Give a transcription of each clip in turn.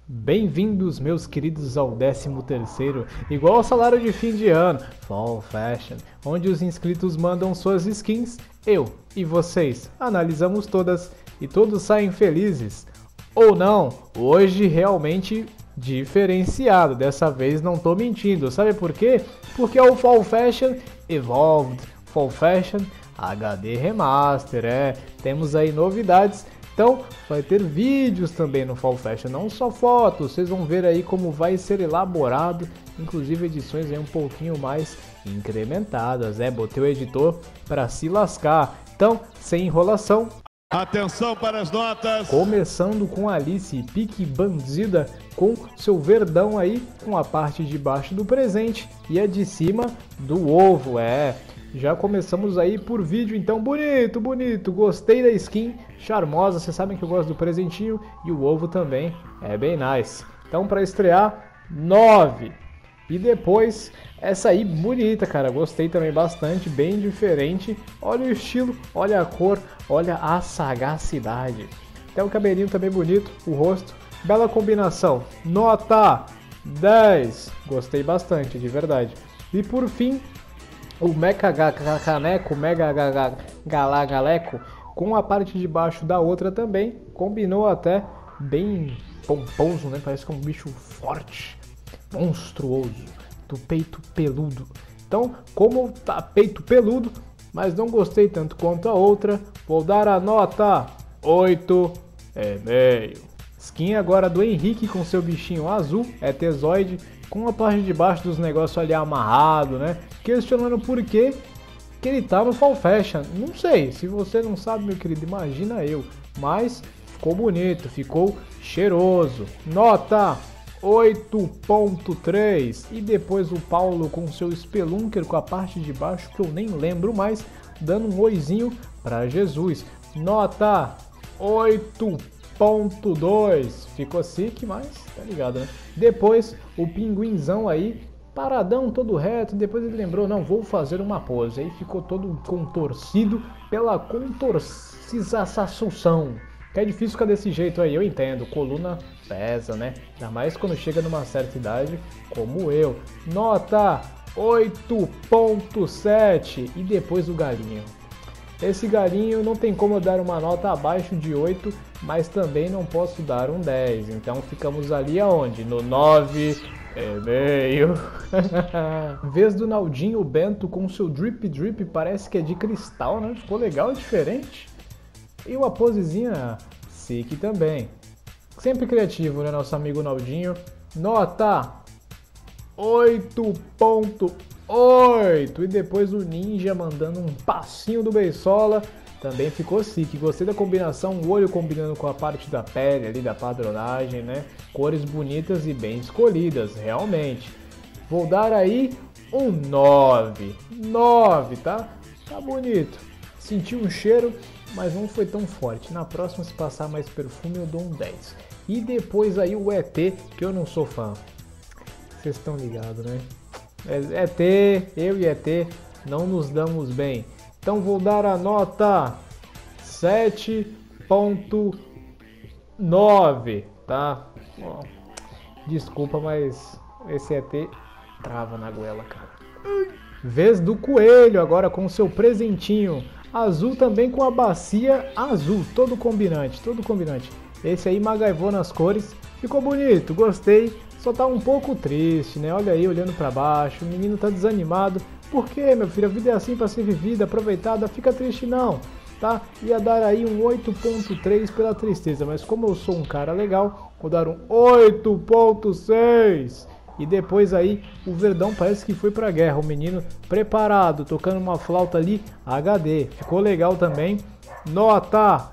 Bem-vindos, meus queridos, ao 13º, igual ao salário de fim de ano, Fall Fashion, onde os inscritos mandam suas skins, eu e vocês analisamos todas e todos saem felizes. Ou não, hoje realmente diferenciado, dessa vez não tô mentindo, sabe por quê? Porque é o Fall Fashion Evolved, Fall Fashion HD Remaster, temos aí novidades. Então, vai ter vídeos também no Fall Fashion, não só fotos, vocês vão ver aí como vai ser elaborado, inclusive edições aí um pouquinho mais incrementadas, botei o editor para se lascar. Então, sem enrolação, atenção para as notas. Começando com Alice, pique bandida, com seu verdão aí, com a parte de baixo do presente e a de cima do ovo, Já começamos aí por vídeo, então bonito, bonito, gostei da skin, charmosa, vocês sabem que eu gosto do presentinho e o ovo também é bem nice. Então para estrear, 9. E depois, essa aí bonita, cara, gostei também bastante, bem diferente. Olha o estilo, olha a cor, olha a sagacidade. Tem o cabelinho também bonito, o rosto, bela combinação, nota 10. Gostei bastante, de verdade. E por fim, o Mecha Caneco, Mega Galagaleco, com a parte de baixo da outra também, combinou até bem pomposo, né? Parece que é um bicho forte, monstruoso, do peito peludo. Então, como tá peito peludo, mas não gostei tanto quanto a outra, vou dar a nota 8,5. Skin agora do Henrique com seu bichinho azul, tesoide, com a parte de baixo dos negócios ali amarrado, né? Questionando por que ele tá no Fall Fashion. Não sei, se você não sabe, meu querido, imagina eu. Mas ficou bonito, ficou cheiroso. Nota 8,3. E depois o Paulo com seu Spelunker com a parte de baixo, que eu nem lembro mais, dando um oizinho para Jesus. Nota 8,2. Ficou sick, mas tá ligado, né? Depois o pinguinzão aí, paradão, todo reto. Depois ele lembrou, não, vou fazer uma pose. Aí ficou todo contorcido pela contorcização. Que é difícil ficar desse jeito aí, eu entendo. Coluna pesa, né? Ainda mais quando chega numa certa idade, como eu. Nota 8,7. E depois o galinho. Esse galinho não tem como eu dar uma nota abaixo de 8, mas também não posso dar um 10. Então ficamos ali aonde? No 9,5. Vez do Naldinho Bento com seu drip drip, parece que é de cristal, né? Ficou legal e diferente. E uma posezinha sick também. Sempre criativo, né, nosso amigo Naldinho. Nota 8,8. E depois o Ninja mandando um passinho do Beisola. Também ficou sick. Gostei da combinação, o olho combinando com a parte da pele ali, da padronagem, né? Cores bonitas e bem escolhidas, realmente. Vou dar aí um 9. 9, tá? Tá bonito. Senti um cheiro, mas não foi tão forte. Na próxima, se passar mais perfume, eu dou um 10. E depois aí o ET, que eu não sou fã. Vocês estão ligados, né? ET, eu e ET não nos damos bem. Então vou dar a nota 7,9, tá? Bom, desculpa, mas esse ET trava na goela, cara. Vez do coelho, agora com seu presentinho azul, também com a bacia azul, todo combinante, todo combinante. Esse aí magaivou nas cores, ficou bonito, gostei. Só tá um pouco triste, né? Olha aí, olhando pra baixo, o menino tá desanimado. Por quê, meu filho? A vida é assim pra ser vivida, aproveitada, fica triste não, tá? Ia dar aí um 8,3 pela tristeza, mas como eu sou um cara legal, vou dar um 8,6. E depois aí, o Verdão parece que foi pra guerra, o menino preparado, tocando uma flauta ali, HD. Ficou legal também. Nota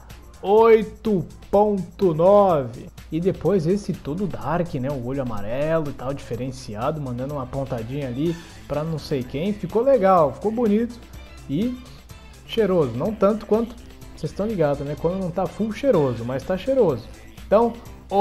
8,9. E depois esse todo dark, né? O olho amarelo e tal, diferenciado, mandando uma pontadinha ali pra não sei quem. Ficou legal, ficou bonito e cheiroso. Não tanto quanto, vocês estão ligados, né? Quando não tá full cheiroso, mas tá cheiroso. Então,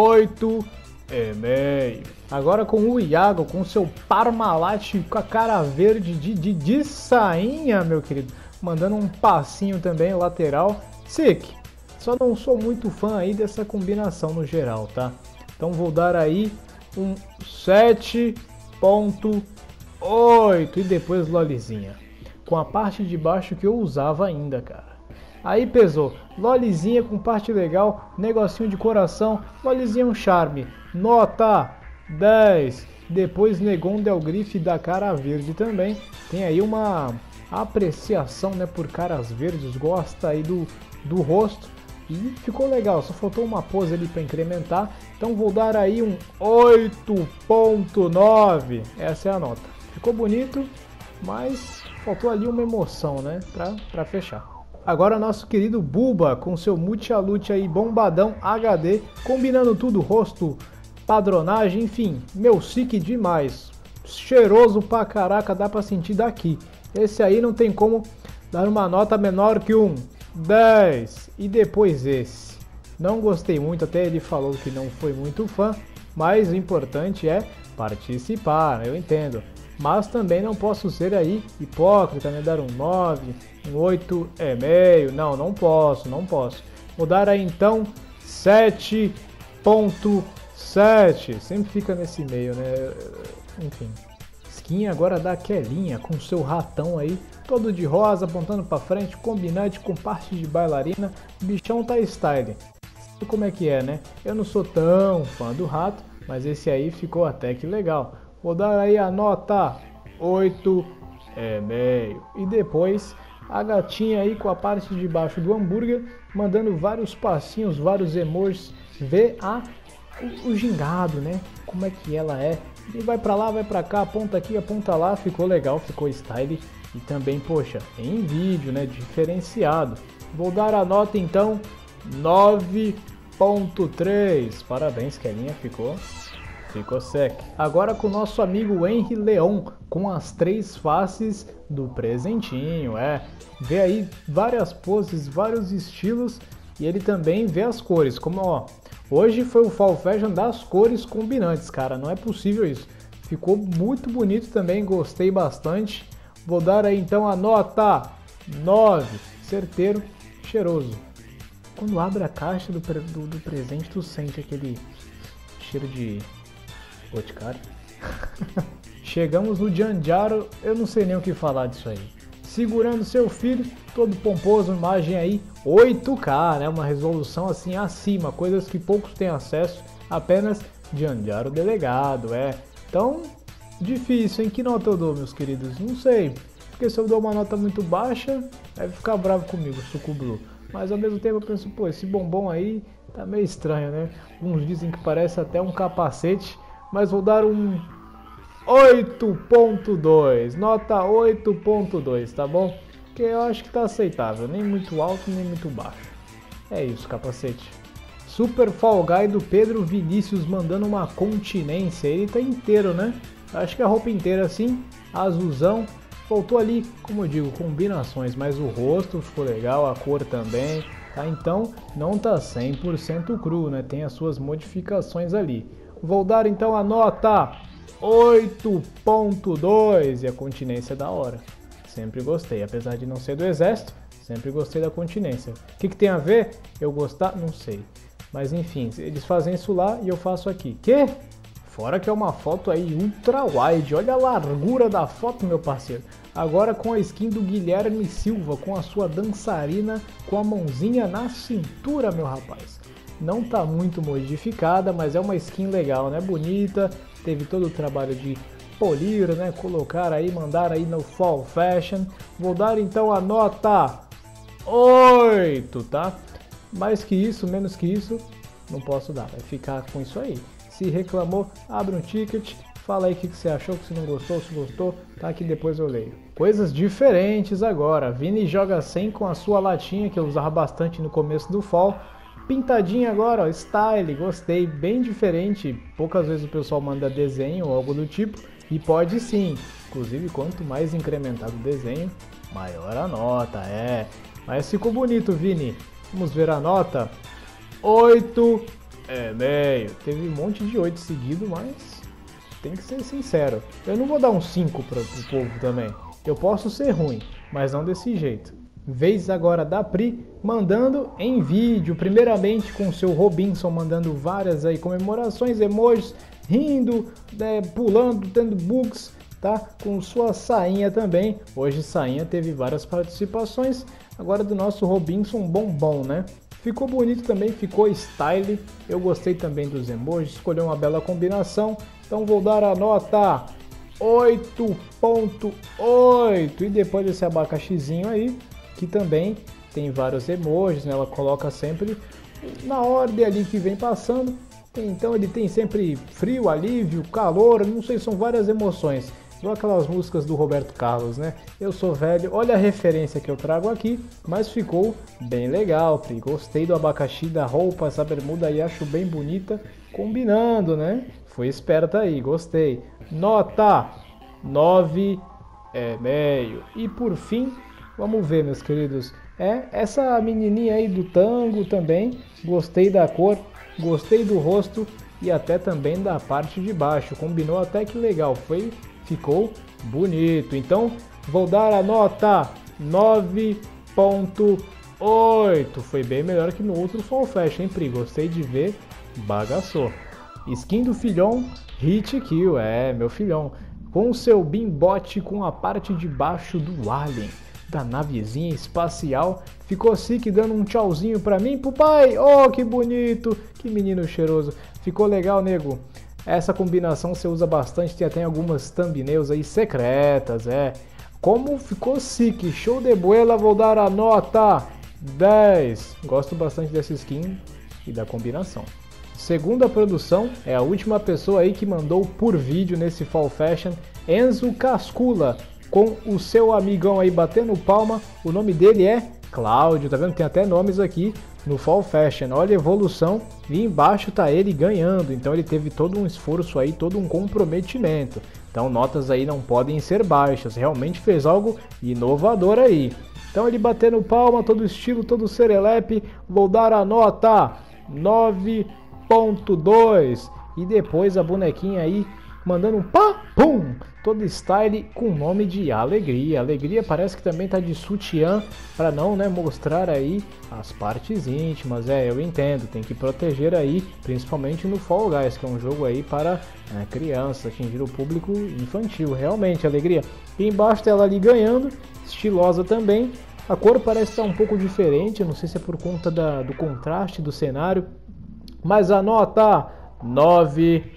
8,5. Agora com o Iago, com seu Parmalat com a cara verde de sainha, meu querido. Mandando um passinho também, lateral. Sick. Só não sou muito fã aí dessa combinação no geral, tá? Então vou dar aí um 7.8 e depois lolizinha. Com a parte de baixo que eu usava ainda, cara. Aí pesou. Lolizinha com parte legal, negocinho de coração, lolizinha um charme. Nota 10. Depois Negon Del Grife da cara verde também. Tem aí uma apreciação, né, por caras verdes, gosta aí do rosto. E ficou legal, só faltou uma pose ali para incrementar. Então vou dar aí um 8.9. Essa é a nota. Ficou bonito, mas faltou ali uma emoção, né, para fechar. Agora nosso querido Buba com seu Multialute aí bombadão HD, combinando tudo, rosto, padronagem, enfim, meu sick demais. Cheiroso pra caraca, dá pra sentir daqui. Esse aí não tem como dar uma nota menor que um 10. E depois esse. Não gostei muito, até ele falou que não foi muito fã, mas o importante é participar, eu entendo. Mas também não posso ser aí hipócrita, né? Dar um 9, um 8,5. Não posso. Vou dar aí então 7.7. Sempre fica nesse meio, né? Enfim. Skin agora da Kelinha, com seu ratão aí, todo de rosa, apontando pra frente, combinante com parte de bailarina. O bichão tá style. Sabe como é que é, né? Eu não sou tão fã do rato, mas esse aí ficou até que legal. Vou dar aí a nota 8,5. E depois a gatinha aí com a parte de baixo do hambúrguer, mandando vários passinhos, vários emojis. Vê o gingado, né? Como é que ela é. E vai pra lá, vai pra cá, aponta aqui, aponta lá. Ficou legal, ficou style. E também, poxa, em vídeo, né? Diferenciado. Vou dar a nota então 9.3. Parabéns, Kelinha, ficou sec. Agora com o nosso amigo Henry Leon, com as 3 faces do presentinho, vê aí várias poses, vários estilos, e ele também vê as cores, como ó, hoje foi o Fall Fashion das cores combinantes, cara, não é possível isso. Ficou muito bonito também, gostei bastante. Vou dar aí então a nota 9, certeiro, cheiroso. Quando abre a caixa do presente, tu sente aquele cheiro de Boticário. Chegamos no Janjaro, eu não sei nem o que falar disso aí. Segurando seu filho, todo pomposo, imagem aí 8K, né? Uma resolução assim acima, coisas que poucos têm acesso, apenas Janjaro delegado, Então, difícil, hein? Que nota eu dou, meus queridos? Não sei, porque se eu dou uma nota muito baixa, vai ficar bravo comigo, Sucublu. Mas ao mesmo tempo eu penso, pô, esse bombom aí tá meio estranho, né? Uns dizem que parece até um capacete. Mas vou dar um 8.2, nota 8.2, tá bom? Que eu acho que tá aceitável, nem muito alto, nem muito baixo. É isso, capacete. Super Fall Guy do Pedro Vinícius mandando uma continência, ele tá inteiro, né? Acho que a roupa inteira assim, azulzão. Faltou ali, como eu digo, combinações, mas o rosto ficou legal, a cor também, tá? Então não tá 100% cru, né? Tem as suas modificações ali. Vou dar então a nota 8.2 e a continência da hora. Sempre gostei, apesar de não ser do exército, sempre gostei da continência. O que tem a ver? Eu gostar? Não sei. Mas enfim, eles fazem isso lá e eu faço aqui. Que? Fora que é uma foto aí ultra wide, olha a largura da foto, meu parceiro. Agora com a skin do Guilherme Silva, com a sua dançarina, com a mãozinha na cintura, meu rapaz. Não tá muito modificada, mas é uma skin legal, né? Bonita, teve todo o trabalho de polir, né? Colocar aí, mandar aí no Fall Fashion. Vou dar então a nota 8, tá? Mais que isso, menos que isso, não posso dar, vai ficar com isso aí. Se reclamou, abre um ticket, fala aí o que você achou, se não gostou, se gostou, tá? Que depois eu leio. Coisas diferentes agora, Vini joga 100 com a sua latinha, que eu usava bastante no começo do Fall. Pintadinha agora, ó, style, gostei, bem diferente. Poucas vezes o pessoal manda desenho ou algo do tipo, e pode sim. Inclusive, quanto mais incrementado o desenho, maior a nota, Mas ficou bonito, Vini. Vamos ver a nota. 8,5. Teve um monte de 8 seguido, mas tem que ser sincero. Eu não vou dar um 5 pro povo também. Eu posso ser ruim, mas não desse jeito. Vez agora da Pri, mandando em vídeo, primeiramente com o seu Robinson, mandando várias aí comemorações, emojis, rindo, pulando, tendo bugs, tá? Com sua Sainha também. Hoje Sainha teve várias participações. Agora do nosso Robinson Bombom, né? Ficou bonito também, ficou style. Eu gostei também dos emojis, escolheu uma bela combinação. Então vou dar a nota 8.8. E depois desse abacaxizinho aí, que também tem vários emojis, né? Ela coloca sempre na ordem ali que vem passando. Então ele tem sempre frio, alívio, calor, não sei, são várias emoções. Igual aquelas músicas do Roberto Carlos, né? Eu sou velho, olha a referência que eu trago aqui, mas ficou bem legal, Pri. Gostei do abacaxi, da roupa, essa bermuda aí acho bem bonita, combinando, né? Foi esperta aí, gostei. Nota 9,5. E por fim, vamos ver, meus queridos, essa menininha aí do tango também, gostei da cor, gostei do rosto e até também da parte de baixo, combinou até que legal, ficou bonito. Então vou dar a nota 9.8. Foi bem melhor que no outro Fall Fashion, hein, Pri? Gostei de ver, bagaçou. Skin do filhão, Hit Kill, meu filhão. Com o seu bimbote com a parte de baixo do alien, da navezinha espacial. Ficou sick dando um tchauzinho pra mim, pro pai. Oh, que bonito, que menino cheiroso. Ficou legal, nego. Essa combinação você usa bastante, tem até algumas thumbnails aí secretas, Como ficou sick, show de bola, vou dar a nota 10. Gosto bastante dessa skin e da combinação. Segunda produção, é a última pessoa aí que mandou por vídeo nesse Fall Fashion, Enzo Cascula, com o seu amigão aí batendo palma. O nome dele é Cláudio, tá vendo? Tem até nomes aqui no Fall Fashion. Olha a evolução, e embaixo tá ele ganhando, então ele teve todo um esforço aí, todo um comprometimento. Então notas aí não podem ser baixas, realmente fez algo inovador aí. Então ele batendo palma, todo estilo, todo serelepe, vou dar a nota 9.2. E depois a bonequinha aí mandando um pum, todo style com nome de Alegria. Alegria parece que também tá de sutiã para não, mostrar aí as partes íntimas. Eu entendo, tem que proteger aí, principalmente no Fall Guys, que é um jogo aí para crianças, atingir o público infantil. Realmente, Alegria. E embaixo dela ali ganhando, estilosa também. A cor parece estar um pouco diferente, eu não sei se é por conta do contraste do cenário, mas a nota 9,5.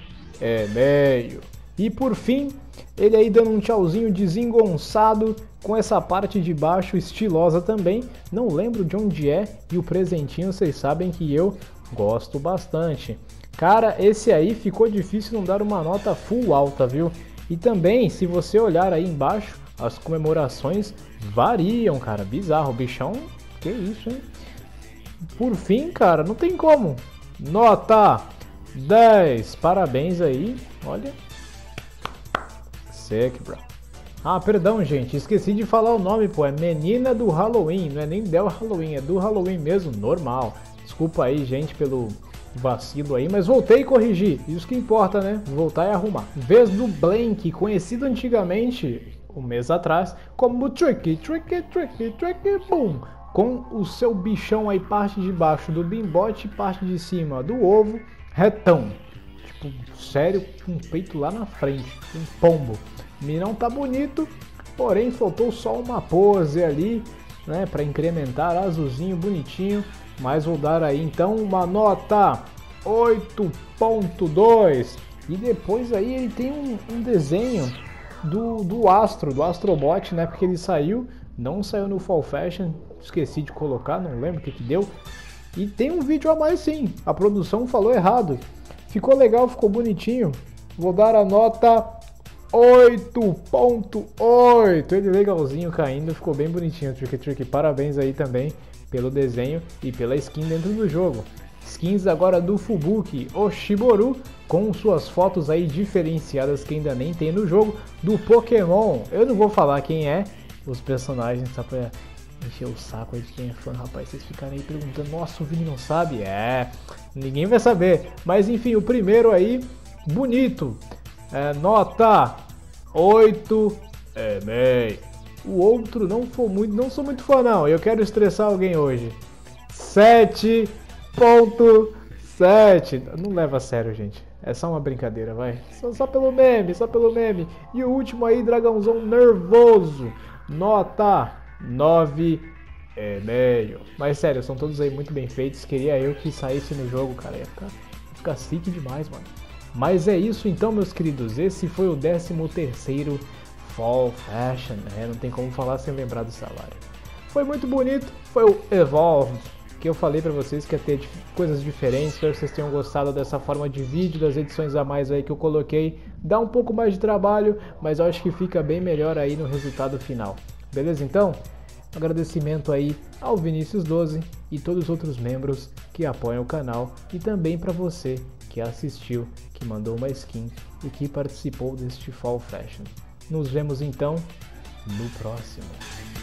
E por fim, ele aí dando um tchauzinho desengonçado com essa parte de baixo estilosa também. Não lembro de onde é, e o presentinho vocês sabem que eu gosto bastante. Cara, esse aí ficou difícil não dar uma nota full alta, viu? E também, se você olhar aí embaixo, as comemorações variam, cara. Bizarro, o bichão, que isso, hein? Por fim, cara, não tem como. Nota 10, parabéns aí, olha. Sick, bro. Ah, perdão, gente, esqueci de falar o nome, pô, é Menina do Halloween, não é nem Del Halloween, é do Halloween mesmo, normal. Desculpa aí, gente, pelo vacilo aí, mas voltei e corrigi, isso que importa, né? Voltar e arrumar. Vez do Blank, conhecido antigamente, um mês atrás, como Tricky, Boom, com o seu bichão aí, parte de baixo do bimbote, parte de cima do ovo, retão. Tipo, sério, com o peito lá na frente, um pombo. O menino tá bonito, porém faltou só uma pose ali, né, para incrementar, azulzinho, bonitinho. Mas vou dar aí então uma nota 8.2. E depois aí ele tem um desenho do Astrobot, né, porque ele não saiu no Fall Fashion, esqueci de colocar, não lembro o que deu. E tem um vídeo a mais sim, a produção falou errado. Ficou legal, ficou bonitinho. Vou dar a nota 8.8. Ele legalzinho caindo, ficou bem bonitinho, Tricky. Parabéns aí também pelo desenho e pela skin dentro do jogo. Skins agora do Fubuki Oshiboru, com suas fotos aí diferenciadas que ainda nem tem no jogo, do Pokémon. Eu não vou falar quem é os personagens, só pra encher o saco aí de quem é fã, rapaz. Vocês ficarem aí perguntando, nossa, o Vini não sabe? Ninguém vai saber. Mas enfim, o primeiro aí, bonito. Nota 8,5. o outro não sou muito fã não, eu quero estressar alguém hoje. 7.7. Não leva a sério, gente. É só uma brincadeira, vai. Só pelo meme, só pelo meme. E o último aí, dragãozão nervoso. Nota 9,5. Mas sério, são todos aí muito bem feitos. Queria eu que saísse no jogo, cara. Ia ficar chique demais, mano. Mas é isso então, meus queridos. Esse foi o 13º Fall Fashion. Não tem como falar sem lembrar do salário. Foi muito bonito. Foi o Evolved, que eu falei pra vocês que ia ter coisas diferentes. Espero que vocês tenham gostado dessa forma de vídeo, das edições a mais aí que eu coloquei. Dá um pouco mais de trabalho, mas eu acho que fica bem melhor aí no resultado final. Beleza então? Agradecimento aí ao Vinicius12 e todos os outros membros que apoiam o canal. E também para você que assistiu, que mandou uma skin e que participou deste Fall Fashion. Nos vemos então no próximo.